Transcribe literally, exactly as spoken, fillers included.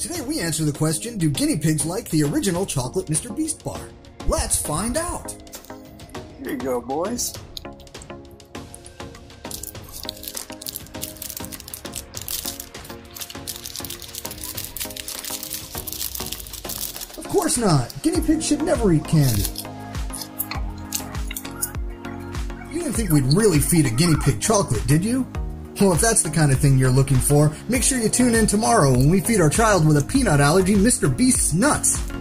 Today we answer the question, do guinea pigs like the original chocolate MrBeast bar? Let's find out! Here you go, boys. Of course not! Guinea pigs should never eat candy. You didn't think we'd really feed a guinea pig chocolate, did you? Well, if that's the kind of thing you're looking for, make sure you tune in tomorrow when we feed our child with a peanut allergy MrBeast's nuts.